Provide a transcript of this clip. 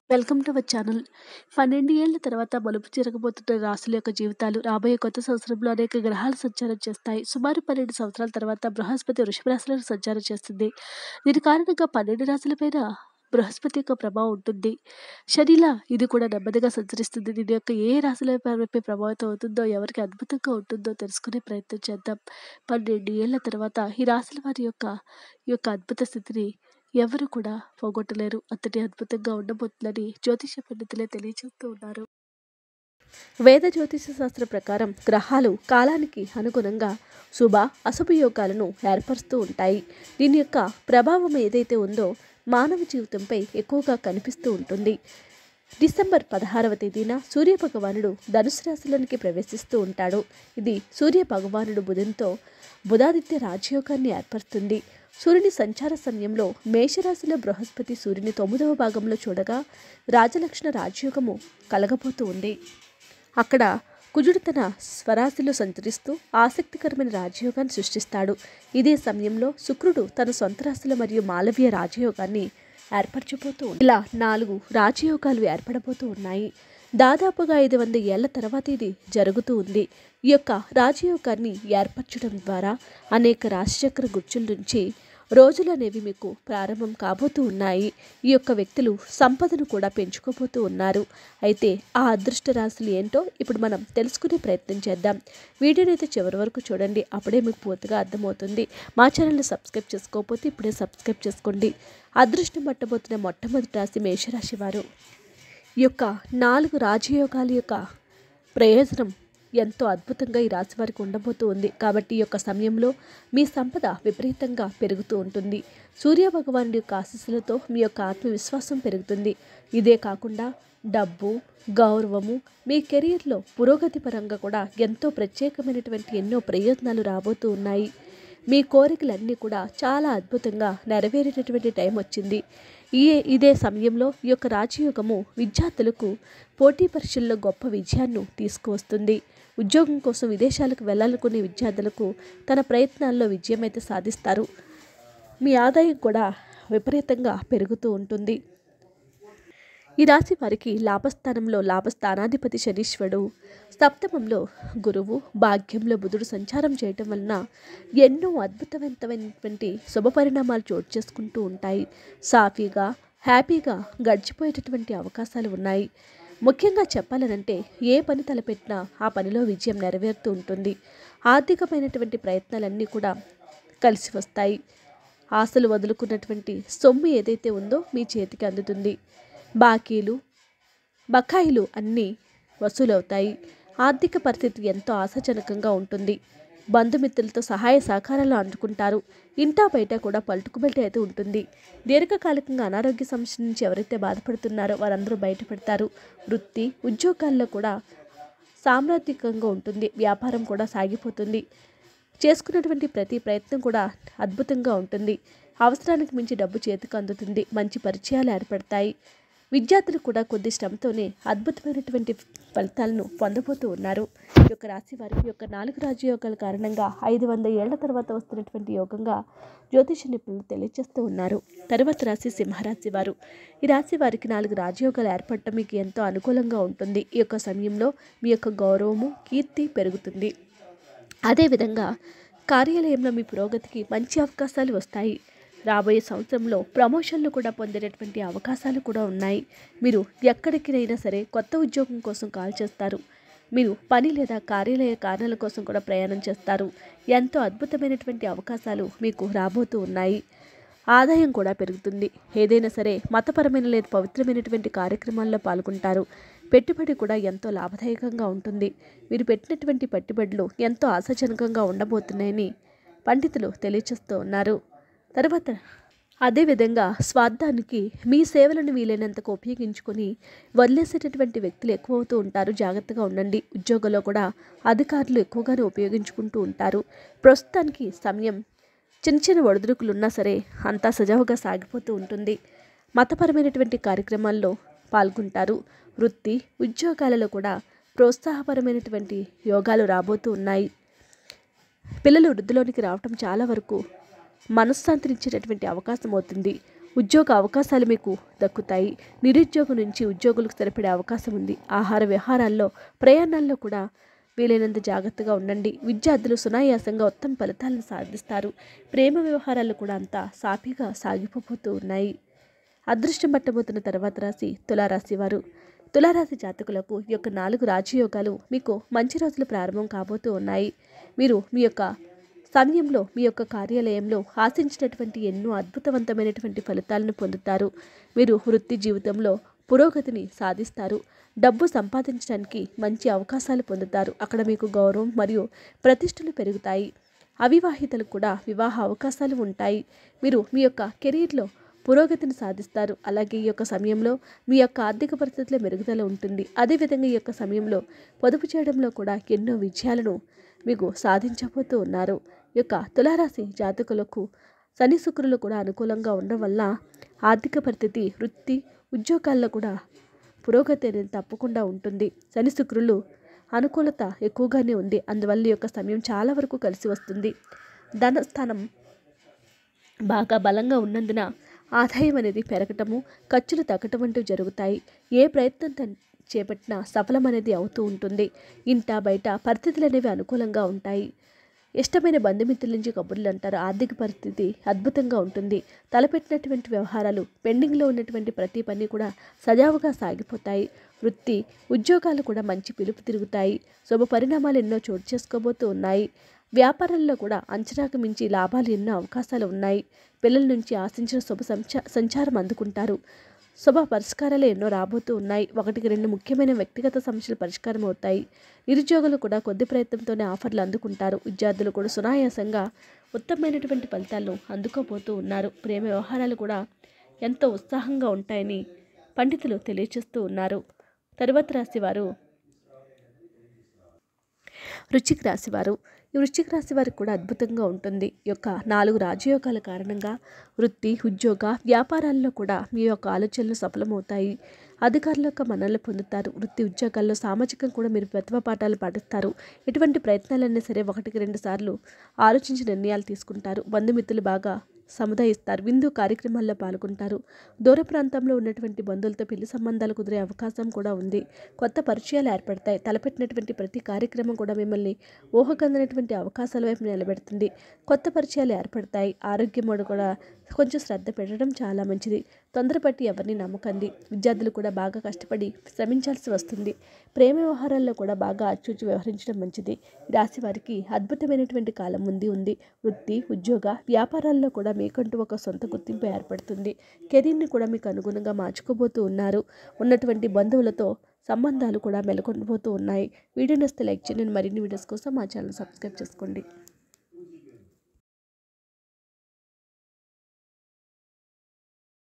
Welcome to our channel. 12 ఏళ్ల తర్వాత మలుపు తిరగబోతున్న రాశుల యొక్క జీవితాలు రాబోయే కొత్త సంవత్సరంలో అనేక గ్రహాలు సంచారం చేస్తాయి. సుమారు 12 సంవత్సరాల తర్వాత బృహస్పతి వృషభ రాశిలో సంచారం చేస్తుంది. దీని కారణంగా 12 రాశులపైన బృహస్పతి యొక్క ప్రభావం ఉంటుంది. శనిలా ఇది కూడా నెమ్మదిగా సంచరిస్తుంది. దీని యొక్క ఏ రాశులపై ప్రభావితం అవుతుందో, ఎవరికి అద్భుతంగా ఉంటుందో తెలుసుకునే ప్రయత్నం చేద్దాం. 12 ఏళ్ల తర్వాత ఈ రాశుల వారి యొక్క అద్భుత స్థితిని ఎవరు కూడా పోగొట్టలేరు. అంతటి అద్భుతంగా ఉండబోతుందని జ్యోతిష పండితులే తెలియజేస్తూ ఉన్నారు. వేద జ్యోతిష శాస్త్ర ప్రకారం గ్రహాలు కాలానికి అనుగుణంగా శుభ అశుభ యోగాలను ఏర్పరుస్తూ ఉంటాయి. దీని యొక్క ప్రభావం ఏదైతే ఉందో మానవ జీవితంపై ఎక్కువగా కనిపిస్తూ ఉంటుంది. డిసెంబర్ 16వ తేదీన సూర్య భగవానుడు ధనుసు రాశిలోనికి ప్రవేశిస్తూ ఉంటాడు. ఇది సూర్య భగవానుడు బుధంతో బుధాదిత్య రాజయోగాన్ని ఏర్పరుస్తుంది. సూర్యుని సంచార సమయంలో మేషరాశిలో బృహస్పతి సూర్యుని 9వ భాగంలో చూడగా రాజలక్షణ రాజయోగము కలగబోతూ ఉంది. అక్కడ కుజుడు తన స్వరాశిలో సంచరిస్తూ ఆసక్తికరమైన రాజయోగాన్ని సృష్టిస్తాడు. ఇదే సమయంలో శుక్రుడు తన సొంత రాశిలో మరియు మాలవ్య రాజయోగాన్ని ఏర్పరచబోతూ ఇలా 4 రాజయోగాలు ఏర్పడబోతూ ఉన్నాయి. దాదాపుగా 500 ఏళ్ల తర్వాత ఇది జరుగుతూ ఉంది. ఈ యొక్క రాజయోగాన్ని ఏర్పరచడం ద్వారా అనేక రాశిచక్ర గుర్చుల నుంచి రోజులు అనేవి మీకు ప్రారంభం కాబోతూ ఉన్నాయి. ఈ యొక్క వ్యక్తులు సంపదను కూడా పెంచుకోబోతూ ఉన్నారు. అయితే ఆ అదృష్ట రాశులు ఏంటో ఇప్పుడు మనం తెలుసుకునే ప్రయత్నం చేద్దాం. వీడియోని అయితే చివరి వరకు చూడండి. అప్పుడే మీకు పూర్తిగా అర్థమవుతుంది. మా ఛానల్ని సబ్స్క్రైబ్ చేసుకోకపోతే ఇప్పుడే సబ్స్క్రైబ్ చేసుకోండి. అదృష్టం పట్టబోతున్న మొట్టమొదటి రాశి మేషరాశి వారు. ఈ యొక్క 4 రాజయోగాల యొక్క ప్రయోజనం ఎంతో అద్భుతంగా ఈ రాశి వారికి ఉండబోతూ ఉంది. కాబట్టి ఈ యొక్క సమయంలో మీ సంపద విపరీతంగా పెరుగుతూ ఉంటుంది. సూర్య భగవానుడి యొక్క ఆశీస్సులతో మీ యొక్క ఆత్మవిశ్వాసం పెరుగుతుంది. ఇదే కాకుండా డబ్బు, గౌరవము, మీ కెరీర్లో పురోగతి పరంగా కూడా ఎంతో ప్రత్యేకమైనటువంటి ఎన్నో ప్రయోజనాలు రాబోతూ ఉన్నాయి. మీ కోరికలన్నీ కూడా చాలా అద్భుతంగా నెరవేరేటటువంటి టైం వచ్చింది. ఇదే సమయంలో ఈ యొక్క రాజయోగము విద్యార్థులకు పోటీ పరీక్షల్లో గొప్ప విజయాన్ని తీసుకువస్తుంది. ఉద్యోగం కోసం విదేశాలకు వెళ్ళాలనుకునే విద్యార్థులకు తన ప్రయత్నాల్లో విజయం అయితే సాధిస్తారు. మీ ఆదాయం కూడా విపరీతంగా పెరుగుతూ ఉంటుంది. ఈ రాశి వారికి లాభస్థానంలో లాభస్థానాధిపతి శనీశ్వరుడు, సప్తమంలో గురువు, భాగ్యంలో బుధుడు సంచారం చేయటం వలన ఎన్నో అద్భుతవంతమైనటువంటి శుభ పరిణామాలు చోటు చేసుకుంటూ ఉంటాయి. సాఫీగా హ్యాపీగా గడిచిపోయేటటువంటి అవకాశాలు ఉన్నాయి. ముఖ్యంగా చెప్పాలనంటే ఏ పని తలపెట్టినా ఆ పనిలో విజయం నెరవేరుతూ ఉంటుంది. ఆర్థికమైనటువంటి ప్రయత్నాలన్నీ కూడా కలిసి వస్తాయి. ఆశలు వదులుకున్నటువంటి సొమ్ము ఏదైతే ఉందో మీ చేతికి అందుతుంది. బకాయిలు అన్నీ వసూలవుతాయి. ఆర్థిక పరిస్థితి ఎంతో ఆశాజనకంగా ఉంటుంది. బంధుమిత్రులతో సహాయ సహకారాలు అందుకుంటారు. ఇంటా బయట కూడా పలుకుబడి అయితే ఉంటుంది. దీర్ఘకాలికంగా అనారోగ్య సమస్య నుంచి ఎవరైతే బాధపడుతున్నారో వారందరూ బయటపడతారు. వృత్తి ఉద్యోగాల్లో కూడా సామ్రాజ్యకంగా ఉంటుంది. వ్యాపారం కూడా సాగిపోతుంది. చేసుకున్నటువంటి ప్రతి ప్రయత్నం కూడా అద్భుతంగా ఉంటుంది. అవసరానికి మించి డబ్బు చేతికి అందుతుంది. మంచి పరిచయాలు ఏర్పడతాయి. విద్యార్థులు కూడా కొద్ది శ్రమతోనే అద్భుతమైనటువంటి ఫలితాలను పొందబోతూ ఉన్నారు. ఈ యొక్క రాశి వారికి యొక్క 4 రాజయోగాల కారణంగా 500 ఏళ్ల తర్వాత వస్తున్నటువంటి యోగంగా జ్యోతిష నిపుణులు తెలియజేస్తూ ఉన్నారు. తరువాత రాశి సింహరాశి వారు. ఈ రాశి వారికి 4 రాజయోగాలు ఏర్పడటం మీకు ఎంతో అనుకూలంగా ఉంటుంది. ఈ యొక్క సమయంలో మీ యొక్క గౌరవము, కీర్తి పెరుగుతుంది. అదేవిధంగా కార్యాలయంలో మీ పురోగతికి మంచి అవకాశాలు వస్తాయి. రాబోయే సంవత్సరంలో ప్రమోషన్లు కూడా పొందేటటువంటి అవకాశాలు కూడా ఉన్నాయి. మీరు ఎక్కడికైనా సరే కొత్త ఉద్యోగం కోసం కాల్ చేస్తారు. మీరు పని లేదా కార్యాలయ కారణాల కోసం కూడా ప్రయాణం చేస్తారు. ఎంతో అద్భుతమైనటువంటి అవకాశాలు మీకు రాబోతూ ఉన్నాయి. ఆదాయం కూడా పెరుగుతుంది. ఏదైనా సరే మతపరమైన లేదా పవిత్రమైనటువంటి కార్యక్రమాల్లో పాల్గొంటారు. పెట్టుబడి కూడా ఎంతో లాభదాయకంగా ఉంటుంది. మీరు పెట్టినటువంటి పెట్టుబడులు ఎంతో ఆశాజనకంగా ఉండబోతున్నాయని పండితులు తెలియజేస్తూ ఉన్నారు. తర్వాత అదేవిధంగా స్వార్థానికి మీ సేవలను వీలైనంతకు ఉపయోగించుకొని వదిలేసేటటువంటి వ్యక్తులు ఎక్కువ అవుతూ ఉంటారు. జాగ్రత్తగా ఉండండి. ఉద్యోగంలో కూడా అధికారులు ఎక్కువగానే ఉపయోగించుకుంటూ ఉంటారు. ప్రస్తుతానికి సమయం చిన్న చిన్న ఒడిదుడుకులు ఉన్నా సరే అంతా సజావుగా సాగిపోతూ ఉంటుంది. మతపరమైనటువంటి కార్యక్రమాల్లో పాల్గొంటారు. వృత్తి ఉద్యోగాలలో కూడా ప్రోత్సాహపరమైనటువంటి యోగాలు రాబోతూ ఉన్నాయి. పిల్లలు వృద్ధిలోనికి రావటం చాలా వరకు మనశ్శాంతినిచ్చేటటువంటి అవకాశం అవుతుంది. ఉద్యోగ అవకాశాలు మీకు దక్కుతాయి. నిరుద్యోగం నుంచి ఉద్యోగులకు స్థిరపడే అవకాశం ఉంది. ఆహార వ్యవహారాల్లో, ప్రయాణాల్లో కూడా వీలైనంత జాగ్రత్తగా ఉండండి. విద్యార్థులు సునాయాసంగా ఉత్తమ ఫలితాలను సాధిస్తారు. ప్రేమ వ్యవహారాలు కూడా అంతా సాఫీగా సాగిపోతూ ఉన్నాయి. అదృష్టం పట్టబోతున్న తర్వాత రాశి తులారాశి వారు. తులారాశి జాతకులకు ఈ యొక్క 4 రాజయోగాలు మీకు మంచి రోజులు ప్రారంభం కాబోతూ ఉన్నాయి. మీరు మీ యొక్క సమయంలో, మీ యొక్క కార్యాలయంలో ఆశించినటువంటి ఎన్నో అద్భుతవంతమైనటువంటి ఫలితాలను పొందుతారు. మీరు వృత్తి జీవితంలో పురోగతిని సాధిస్తారు. డబ్బు సంపాదించడానికి మంచి అవకాశాలు పొందుతారు. అక్కడ మీకు గౌరవం మరియు ప్రతిష్టలు పెరుగుతాయి. అవివాహితలకు కూడా వివాహ అవకాశాలు ఉంటాయి. మీరు మీ యొక్క కెరీర్లో పురోగతిని సాధిస్తారు. అలాగే ఈ యొక్క సమయంలో మీ యొక్క ఆర్థిక పరిస్థితుల్లో మెరుగుదల ఉంటుంది. అదేవిధంగా ఈ యొక్క సమయంలో పొదుపు చేయడంలో కూడా ఎన్నో విజయాలను మీకు సాధించబోతూ ఉన్నారు. ఈ యొక్క తులారాశి జాతకులకు శని శుక్రులు కూడా అనుకూలంగా ఉండడం వల్ల ఆర్థిక పరిస్థితి, వృత్తి, ఉద్యోగాల్లో కూడా పురోగతి అనేది తప్పకుండా ఉంటుంది. శని శుక్రులు అనుకూలత ఎక్కువగానే ఉంది. అందువల్ల ఈ యొక్క సమయం చాలా వరకు కలిసి వస్తుంది. ధనస్థానం బాగా బలంగా ఉన్నందున ఆదాయం అనేది పెరగటము, ఖర్చులు తగ్గటం వంటివి జరుగుతాయి. ఏ ప్రయత్నం చేపట్టినా సఫలం అనేది అవుతూ ఉంటుంది. ఇంట బయట పరిస్థితులు అనేవి అనుకూలంగా ఉంటాయి. ఇష్టమైన బంధుమిత్రుల నుంచి కబుర్లు అంటారు. ఆర్థిక పరిస్థితి అద్భుతంగా ఉంటుంది. తలపెట్టినటువంటి వ్యవహారాలు, పెండింగ్లో ఉన్నటువంటి ప్రతి పని కూడా సజావుగా సాగిపోతాయి. వృత్తి, ఉద్యోగాలు కూడా మంచి పిలుపు తిరుగుతాయి. శుభ పరిణామాలు ఎన్నో చోటు చేసుకోబోతూ ఉన్నాయి. వ్యాపారంలో కూడా అంచనాకు మించి లాభాలు ఎన్నో అవకాశాలు ఉన్నాయి. పిల్లల నుంచి ఆశించిన శుభ సంచారం అందుకుంటారు. శుభ పరిష్కారాలు ఎన్నో రాబోతూ ఉన్నాయి. 1-2 ముఖ్యమైన వ్యక్తిగత సమస్యలు పరిష్కారం అవుతాయి. నిరుద్యోగులు కూడా కొద్ది ప్రయత్నంతోనే ఆఫర్లు అందుకుంటారు. విద్యార్థులు కూడా సునాయాసంగా ఉత్తమమైనటువంటి ఫలితాలను అందుకోబోతూ ఉన్నారు. ప్రేమ వ్యవహారాలు కూడా ఎంతో ఉత్సాహంగా ఉంటాయని పండితులు తెలియజేస్తూ ఉన్నారు. తరువాత రాశివారు వృశ్చిక రాశివారు. ఈ వృశ్చిక రాశి వారికి కూడా అద్భుతంగా ఉంటుంది. ఈ యొక్క 4 రాజయోగాల కారణంగా వృత్తి, ఉద్యోగ, వ్యాపారాల్లో కూడా మీ యొక్క ఆలోచనలు సఫలమవుతాయి. అధికారుల యొక్క మన్ననలు పొందుతారు. వృత్తి ఉద్యోగాల్లో సామాజికం కూడా మీరు ప్రతిభా పాఠాలు పాటిస్తారు. ఎటువంటి ప్రయత్నాలైనా సరే 1-2 సార్లు ఆలోచించి నిర్ణయాలు తీసుకుంటారు. బంధుమిత్రులు బాగా సముదాయిస్తారు. విందు కార్యక్రమాల్లో పాల్గొంటారు. దూర ప్రాంతంలో ఉన్నటువంటి బంధువులతో పెళ్లి సంబంధాలు కుదిరే అవకాశం కూడా ఉంది. కొత్త పరిచయాలు ఏర్పడతాయి. తలపెట్టినటువంటి ప్రతి కార్యక్రమం కూడా మిమ్మల్ని ఊహకందనటువంటి అవకాశాల వైపు నిలబెడుతుంది. కొత్త పరిచయాలు ఏర్పడతాయి. ఆరోగ్యం కూడా కొంచెం శ్రద్ధ పెట్టడం చాలా మంచిది. తొందరపట్టి ఎవరిని నమ్మకండి. విద్యార్థులు కూడా బాగా కష్టపడి శ్రమించాల్సి వస్తుంది. ప్రేమ వ్యవహారాల్లో కూడా బాగా ఆచితూచి వ్యవహరించడం మంచిది. రాశి వారికి అద్భుతమైనటువంటి కాలం ఉంది. వృత్తి, ఉద్యోగ, వ్యాపారాల్లో కూడా మీకంటూ ఒక సొంత గుర్తింపు ఏర్పడుతుంది. కెరీర్ని కూడా మీకు అనుగుణంగా మార్చుకోబోతూ ఉన్నారు. ఉన్నటువంటి బంధువులతో సంబంధాలు కూడా మెలకొనబోతూ ఉన్నాయి. వీడియో నచ్చితే లైక్ చేయండి. మరిన్ని వీడియోస్ కోసం మా ఛానల్ సబ్స్క్రైబ్ చేసుకోండి.